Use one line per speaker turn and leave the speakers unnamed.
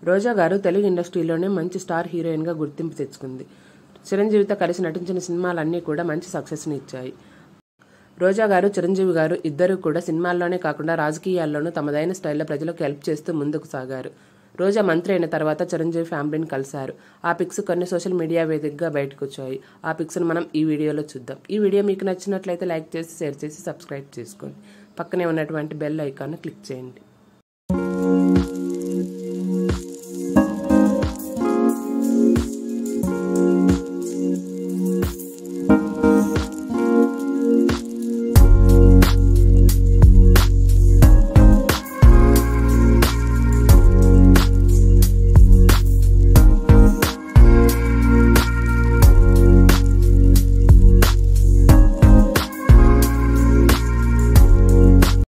రోజా గారు తెలుగు ఇండస్ట్రీలోనే మంచి స్టార్ హీరోయిన్గా గుర్తింపు తెచ్చుకుంది. చిరంజీవితో కలిసి నటించిన సినిమాలన్నీ కూడా మంచి సక్సెస్ని ఇచ్చాయి. రోజా గారు, చిరంజీవి గారు ఇద్దరూ కూడా సినిమాల్లోనే కాకుండా రాజకీయాల్లోనూ తమదైన స్టైల్లో ప్రజలకు హెల్ప్ చేస్తూ ముందుకు సాగారు. రోజా మంత్రి అయిన తర్వాత చిరంజీవి ఫ్యామిలీని కలిశారు. ఆ పిక్స్ కొన్ని సోషల్ మీడియా వేదికగా బయటకు వచ్చాయి. ఆ పిక్స్ను మనం ఈ వీడియోలో చూద్దాం. ఈ వీడియో మీకు నచ్చినట్లయితే లైక్ చేసి, షేర్ చేసి, సబ్స్క్రైబ్ చేసుకోండి. పక్కనే ఉన్నటువంటి బెల్ ఐకాన్ను క్లిక్ చేయండి.